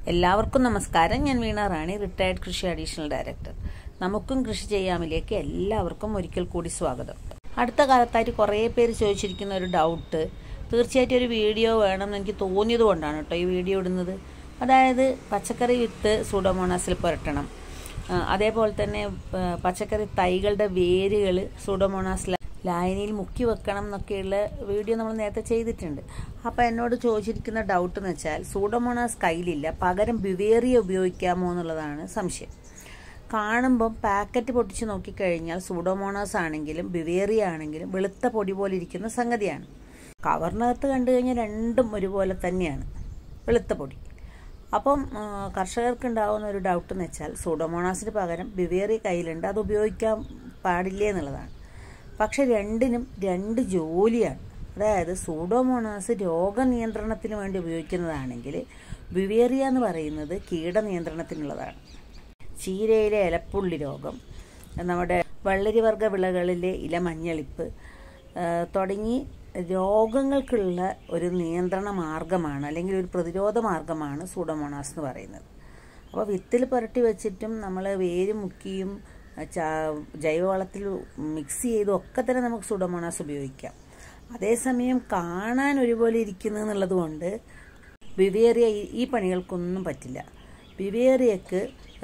എല്ലാവർക്കും നമസ്കാരം. ഞാൻ വീണ റാണി, റിട്ടയർഡ് കൃഷി അഡീഷണൽ ഡയറക്ടർ. നമുക്കും കൃഷി ചെയ്യാമിലേക്ക് എല്ലാവർക്കും ഒരിക്കൽ കൂടി സ്വാഗതം. അടുത്ത കാലത്തായിട്ട് കുറേ പേര് ചോദിച്ചിരിക്കുന്ന ഒരു ഡൗട്ട്, തീർച്ചയായിട്ടും ഒരു വീഡിയോ വേണമെന്ന് എനിക്ക് തോന്നിയത് കൊണ്ടാണ് കേട്ടോ ഈ വീഡിയോ ഇടുന്നത്. അതായത് പച്ചക്കറി വിത്ത് സൂഡോമോണാസിൽ പുരട്ടണം, അതേപോലെ തന്നെ പച്ചക്കറി തൈകളുടെ വേരുകൾ സൂഡോമോണാസിൽ ലായനിയിൽ മുക്കി വെക്കണം എന്നൊക്കെയുള്ള വീഡിയോ നമ്മൾ നേരത്തെ ചെയ്തിട്ടുണ്ട്. അപ്പോൾ എന്നോട് ചോദിച്ചിരിക്കുന്ന ഡൗട്ട് എന്ന് വെച്ചാൽ, സൂഡോമോണാസ് കയ്യിലില്ല, പകരം ബിവേറിയ ഉപയോഗിക്കാമോ എന്നുള്ളതാണ് സംശയം. കാണുമ്പം പാക്കറ്റ് പൊട്ടിച്ച് നോക്കിക്കഴിഞ്ഞാൽ സൂഡോമോണാസ് ആണെങ്കിലും ബിവേറിയ ആണെങ്കിലും വെളുത്ത പൊടി പോലെ ഇരിക്കുന്ന സംഗതിയാണ്. കവറിനകത്ത് കണ്ടു കഴിഞ്ഞാൽ രണ്ടും ഒരുപോലെ തന്നെയാണ്, വെളുത്ത പൊടി. അപ്പം കർഷകർക്ക് ഉണ്ടാകുന്ന ഒരു ഡൗട്ട് എന്ന് വെച്ചാൽ, സൂഡോമോണാസിന് പകരം ബിവേറിയ കയ്യിലുണ്ട്, അത് ഉപയോഗിക്കാൻ പാടില്ലേ എന്നുള്ളതാണ്. പക്ഷെ രണ്ടിനും രണ്ട് ജോലിയാണ്. അതായത് സൂഡോമോണാസ് രോഗനിയന്ത്രണത്തിന് വേണ്ടി ഉപയോഗിക്കുന്നതാണെങ്കിൽ ബിവേറിയ എന്ന് പറയുന്നത് കീടനിയന്ത്രണത്തിനുള്ളതാണ്. ചീരയിലെ ഇലപ്പുള്ളി രോഗം, നമ്മുടെ വെള്ളരിവർഗ വിളകളിലെ ഇലമഞ്ഞളിപ്പ് തുടങ്ങി രോഗങ്ങൾക്കുള്ള ഒരു നിയന്ത്രണ മാർഗമാണ്, അല്ലെങ്കിൽ ഒരു പ്രതിരോധ മാർഗമാണ് സൂഡോമോണാസ് എന്ന് പറയുന്നത്. അപ്പോൾ വിത്തിൽ പുരട്ടി വെച്ചിട്ടും നമ്മൾ വേര് മുക്കിയും ജൈവവളത്തിൽ മിക്സ് ചെയ്തും ഒക്കെ തന്നെ നമുക്ക് സൂഡോമോണാസ് ഉപയോഗിക്കാം. അതേസമയം കാണാൻ ഒരുപോലെ ഇരിക്കുന്നു എന്നുള്ളത് കൊണ്ട് ബിവേറിയ ഈ പണികൾക്കൊന്നും പറ്റില്ല. ബിവേറിയ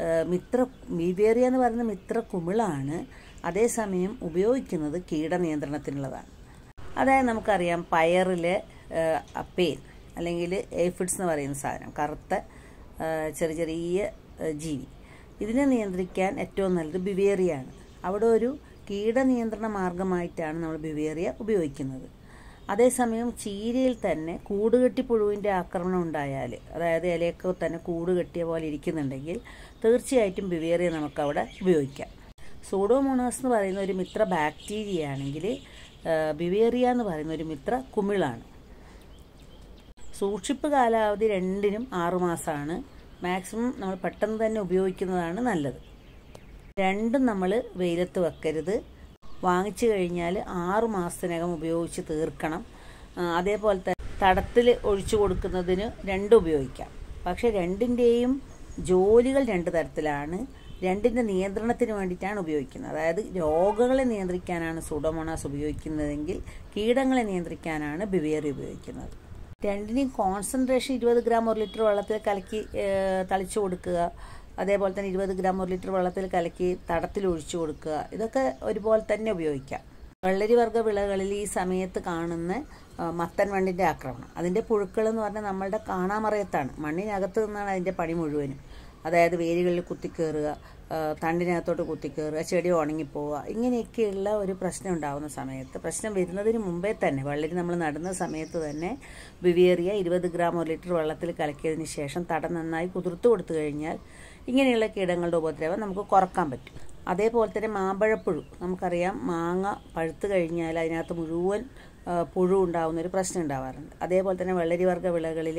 എന്ന് പറയുന്നത് മിത്ര കുമിളാണ്, അതേസമയം ഉപയോഗിക്കുന്നത് കീടനിയന്ത്രണത്തിനുള്ളതാണ്. അതായത് നമുക്കറിയാം, പയറിലെ അപ്പേൻ അല്ലെങ്കിൽ ഏഫിഡ്സ് എന്ന് പറയുന്ന സാധനം, കറുത്ത ചെറിയ ജീവി, ഇതിനെ നിയന്ത്രിക്കാൻ ഏറ്റവും നല്ലത് ബിവേറിയാണ്. അവിടെ ഒരു കീടനിയന്ത്രണ മാർഗമായിട്ടാണ് നമ്മൾ ബിവേറിയ ഉപയോഗിക്കുന്നത്. അതേസമയം ചീരയിൽ തന്നെ കൂടുകെട്ടിപ്പുഴുവിൻ്റെ ആക്രമണം ഉണ്ടായാൽ, അതായത് ഇലയൊക്കെ തന്നെ കൂടുകെട്ടിയ പോലെ ഇരിക്കുന്നുണ്ടെങ്കിൽ തീർച്ചയായിട്ടും ബിവേറിയ നമുക്കവിടെ ഉപയോഗിക്കാം. സൂഡോമോണാസ് എന്ന് പറയുന്ന ഒരു മിത്ര ബാക്ടീരിയ ആണെങ്കിൽ ബിവേറിയ എന്ന് പറയുന്ന ഒരു മിത്ര കുമിളാണ്. സൂക്ഷിപ്പ് കാലാവധി രണ്ടിനും 6 മാസമാണ്. മാക്സിമം നമ്മൾ പെട്ടെന്ന് തന്നെ ഉപയോഗിക്കുന്നതാണ് നല്ലത്. രണ്ടും നമ്മൾ വെയിലത്ത് വെക്കരുത്. വാങ്ങിച്ചു കഴിഞ്ഞാൽ 6 മാസത്തിനകം ഉപയോഗിച്ച് തീർക്കണം. അതേപോലെ തന്നെ തടത്തിൽ ഒഴിച്ചു കൊടുക്കുന്നതിന് രണ്ടും ഉപയോഗിക്കാം. പക്ഷെ രണ്ടിൻ്റെയും ജോലികൾ രണ്ട് തരത്തിലാണ്. രണ്ടിൻ്റെ നിയന്ത്രണത്തിന് വേണ്ടിയിട്ടാണ് ഉപയോഗിക്കുന്നത്. അതായത് രോഗങ്ങളെ നിയന്ത്രിക്കാനാണ് സൂഡോമോണാസ് ഉപയോഗിക്കുന്നതെങ്കിൽ കീടങ്ങളെ നിയന്ത്രിക്കാനാണ് ബിവേറിയ ഉപയോഗിക്കുന്നത്. രണ്ടിനെയും കോൺസെൻട്രേഷൻ 20 ഗ്രാം 1 ലിറ്റർ വെള്ളത്തിൽ കലക്കി തളിച്ചു കൊടുക്കുക, അതേപോലെ തന്നെ 20 ഗ്രാം 1 ലിറ്റർ വെള്ളത്തിൽ കലക്കി തടത്തിൽ ഒഴിച്ചു കൊടുക്കുക, ഇതൊക്കെ ഒരുപോലെ തന്നെ ഉപയോഗിക്കാം. വെള്ളരിവർഗ വിളകളിൽ ഈ സമയത്ത് കാണുന്ന മത്തൻ വണ്ടിൻ്റെ ആക്രമണം, അതിൻ്റെ പുഴുക്കൾ എന്ന് പറഞ്ഞാൽ നമ്മളുടെ കാണാമറയത്താണ്, മണ്ണിനകത്ത് നിന്നാണ് അതിൻ്റെ പണി മുഴുവനും. അതായത് വേരുകളിൽ കുത്തിക്കയറുക, തണ്ടിനകത്തോട്ട് കുത്തിക്കയറുക, ചെടി ഉണങ്ങിപ്പോവുക, ഇങ്ങനെയൊക്കെയുള്ള ഒരു പ്രശ്നം ഉണ്ടാകുന്ന സമയത്ത്, പ്രശ്നം വരുന്നതിന് മുമ്പേ തന്നെ, വെള്ളരി നമ്മൾ നടുന്ന സമയത്ത് തന്നെ ബിവേറിയ 20 ഗ്രാം 1 ലിറ്റർ വെള്ളത്തിൽ കലക്കിയതിന് ശേഷം തടം നന്നായി കുതിർത്ത് കൊടുത്തു കഴിഞ്ഞാൽ ഇങ്ങനെയുള്ള കീടങ്ങളുടെ ഉപദ്രവം നമുക്ക് കുറക്കാൻ പറ്റും. അതേപോലെ തന്നെ മാമ്പഴപ്പുഴു, നമുക്കറിയാം, മാങ്ങ പഴുത്ത് കഴിഞ്ഞാൽ അതിനകത്ത് മുഴുവൻ പുഴു ഉണ്ടാകുന്നൊരു പ്രശ്നം ഉണ്ടാവാറുണ്ട്. അതേപോലെ തന്നെ വെള്ളരിവർഗ വിളകളിൽ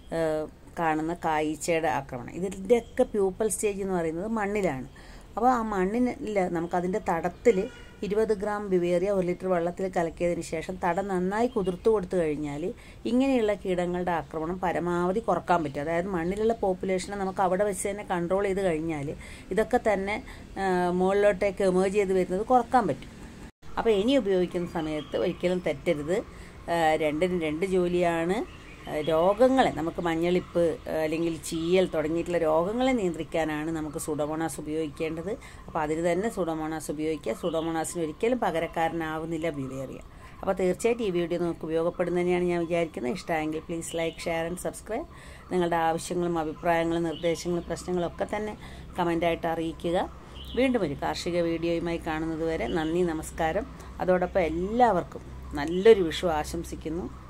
കാണുന്ന കായ്ച്ചയുടെ ആക്രമണം, ഇതിൻ്റെയൊക്കെ പ്യൂപ്പൽ സ്റ്റേജ് എന്ന് പറയുന്നത് മണ്ണിലാണ്. അപ്പോൾ ആ മണ്ണിൽ നമുക്കതിൻ്റെ തടത്തിൽ 20 ഗ്രാം ബിവേറിയ 1 ലിറ്റർ വെള്ളത്തിൽ കലക്കിയതിന് ശേഷം തടം നന്നായി കുതിർത്ത് കൊടുത്തു കഴിഞ്ഞാൽ ഇങ്ങനെയുള്ള കീടങ്ങളുടെ ആക്രമണം പരമാവധി കുറക്കാൻ പറ്റും. അതായത് മണ്ണിലുള്ള പോപ്പുലേഷനെ നമുക്ക് അവിടെ വെച്ച് തന്നെ കൺട്രോൾ ചെയ്ത് കഴിഞ്ഞാൽ ഇതൊക്കെ തന്നെ മുകളിലോട്ടേക്ക് എമേർജ് ചെയ്ത് വരുന്നത് കുറക്കാൻ പറ്റും. അപ്പോൾ ഇനി ഉപയോഗിക്കുന്ന സമയത്ത് ഒരിക്കലും തെറ്റരുത്. രണ്ടിനും രണ്ട് ജോലിയാണ്. രോഗങ്ങളെ, നമുക്ക് മഞ്ഞളിപ്പ് അല്ലെങ്കിൽ ചീയൽ തുടങ്ങിയിട്ടുള്ള രോഗങ്ങളെ നിയന്ത്രിക്കാനാണ് നമുക്ക് സൂഡോമോണാസ് ഉപയോഗിക്കേണ്ടത്. അപ്പോൾ അതിന് തന്നെ സൂഡോമോണാസ് ഉപയോഗിക്കുക. സൂഡോമോണാസിന് ഒരിക്കലും പകരക്കാരനാവുന്നില്ല ബിവേറിയ. അപ്പോൾ തീർച്ചയായിട്ടും ഈ വീഡിയോ നമുക്ക് ഉപയോഗപ്പെടുന്നതന്നെയാണ് ഞാൻ വിചാരിക്കുന്നത്. ഇഷ്ടമായെങ്കിൽ please like, share and subscribe. നിങ്ങളുടെ ആവശ്യങ്ങളും അഭിപ്രായങ്ങളും നിർദ്ദേശങ്ങളും പ്രശ്നങ്ങളൊക്കെ തന്നെ കമൻ്റായിട്ട് അറിയിക്കുക. വീണ്ടും ഒരു കാർഷിക വീഡിയോയുമായി കാണുന്നത് വരെ നന്ദി, നമസ്കാരം. അതോടൊപ്പം എല്ലാവർക്കും നല്ലൊരു വിഷു ആശംസിക്കുന്നു.